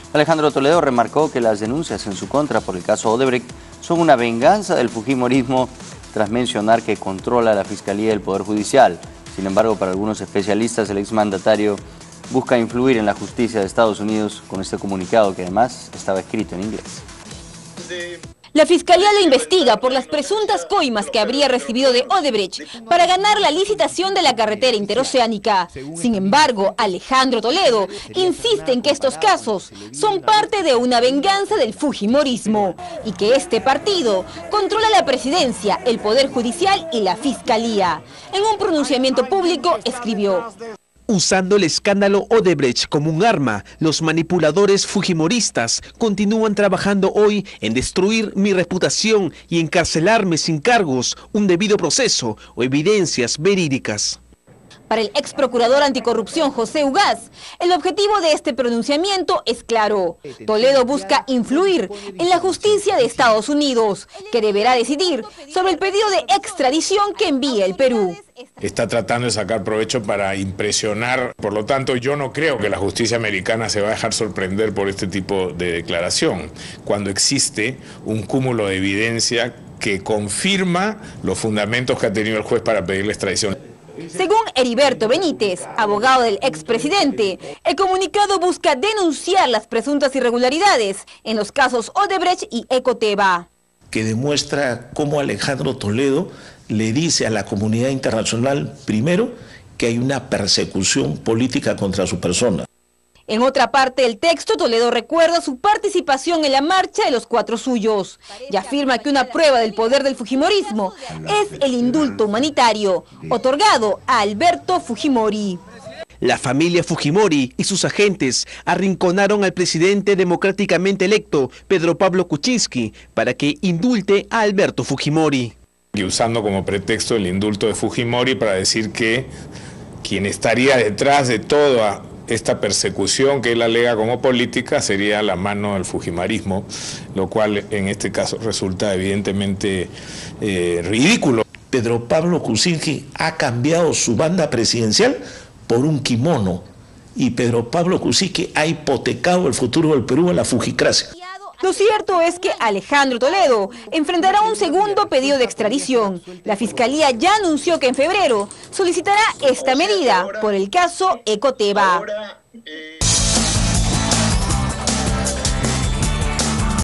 Alejandro Toledo remarcó que las denuncias en su contra por el caso Odebrecht son una venganza del fujimorismo, tras mencionar que controla la Fiscalía y el Poder Judicial. Sin embargo, para algunos especialistas, el exmandatario busca influir en la justicia de Estados Unidos con este comunicado, que además estaba escrito en inglés. La Fiscalía lo investiga por las presuntas coimas que habría recibido de Odebrecht para ganar la licitación de la carretera interoceánica. Sin embargo, Alejandro Toledo insiste en que estos casos son parte de una venganza del fujimorismo y que este partido controla la presidencia, el Poder Judicial y la Fiscalía. En un pronunciamiento público escribió: usando el escándalo Odebrecht como un arma, los manipuladores fujimoristas continúan trabajando hoy en destruir mi reputación y encarcelarme sin cargos, un debido proceso o evidencias verídicas. Para el ex procurador anticorrupción José Ugaz, el objetivo de este pronunciamiento es claro. Toledo busca influir en la justicia de Estados Unidos, que deberá decidir sobre el pedido de extradición que envía el Perú. Está tratando de sacar provecho para impresionar. Por lo tanto, yo no creo que la justicia americana se va a dejar sorprender por este tipo de declaración, cuando existe un cúmulo de evidencia que confirma los fundamentos que ha tenido el juez para pedir la extradición. Según Heriberto Benítez, abogado del expresidente, el comunicado busca denunciar las presuntas irregularidades en los casos Odebrecht y Ecoteva. Que demuestra cómo Alejandro Toledo le dice a la comunidad internacional, primero, que hay una persecución política contra su persona. En otra parte del texto, Toledo recuerda su participación en la marcha de los 4 suyos y afirma que una prueba del poder del fujimorismo es el indulto humanitario otorgado a Alberto Fujimori. La familia Fujimori y sus agentes arrinconaron al presidente democráticamente electo, Pedro Pablo Kuczynski, para que indulte a Alberto Fujimori. Y usando como pretexto el indulto de Fujimori para decir que quien estaría detrás de toda esta persecución que él alega como política sería la mano del fujimorismo, lo cual en este caso resulta evidentemente ridículo. Pedro Pablo Kuczynski ha cambiado su banda presidencial por un kimono y Pedro Pablo Kuczynski ha hipotecado el futuro del Perú a la fujicracia. Lo cierto es que Alejandro Toledo enfrentará un segundo pedido de extradición. La Fiscalía ya anunció que en febrero solicitará esta medida por el caso Ecoteva.